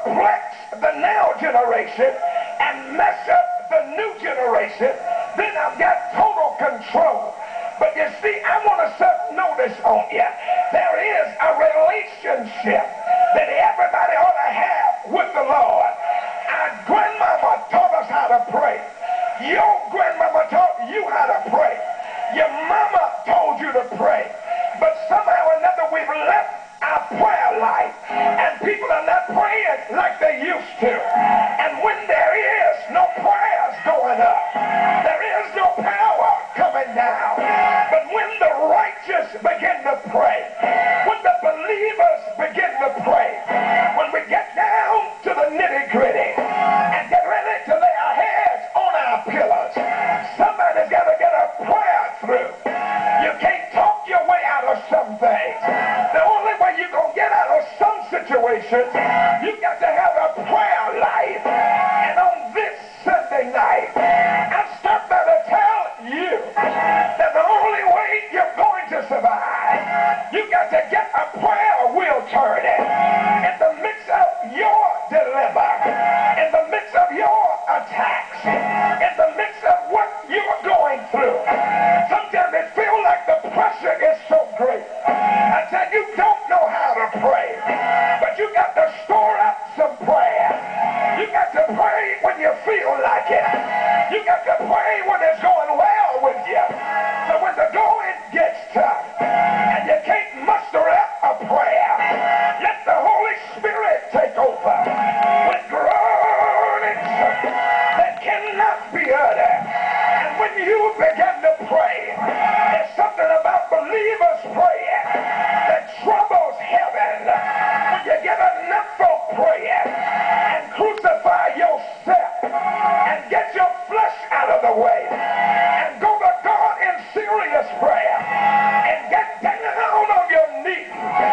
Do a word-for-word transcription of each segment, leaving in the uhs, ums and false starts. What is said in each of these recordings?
perplex the now generation and mess up the new generation, then I've got total control. But you see, I want to set notice on you. There is a relationship that everybody ought to have with the Lord. Our grandmama taught us how to pray. Your grandmama taught you how to pray. Your mama told you to pray. But somehow or another we've left our prayer life, and people are not praying like they used to. And when there is no prayers going up, there is no power coming down. But when the righteous begin to pray, when the believers begin to pray, when we get down to the nitty-gritty and get ready to lay our heads on our pillars, somebody's got to get a prayer through. You can't talk your way out of some things. The only way you're going to get out of some situations, you've got to have a prayer life. And on this Sunday night, I'm stopped by to tell you that the only way you're going to survive, you've got to get a prayer wheel turning in the midst of your dilemma, in the midst of your attacks, in the midst of what you're going through. Sometimes it feels like the pressure is so great. I said you don't know how to pray, but you got to store up some prayer. You got to pray when you feel like it. You got to pray when it's going well with you. So when the going gets tough and you can't muster up a prayer, let the Holy Spirit take over with groanings that cannot be uttered. And when you begin to pray, there's something about believers praying that troubles heaven. When you get enough for prayer and crucify yourself and get your flesh out of the way and go to God in serious prayer and get down on your knees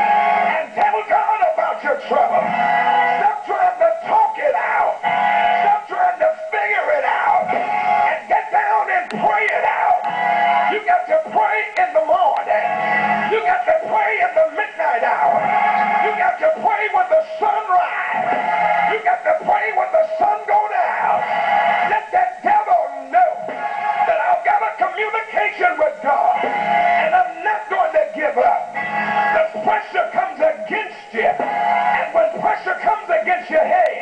and tell God about your trouble. Stop trying to talk it out. Stop trying to figure it out and get down and pray it out. You got to pray in the morning. You got to pray in the midnight hour. You got to pray when the sun rises. You got to pray when the sun go down. Let that devil know that I've got a communication with God and I'm not going to give up. The pressure comes against you, and when pressure comes against your head,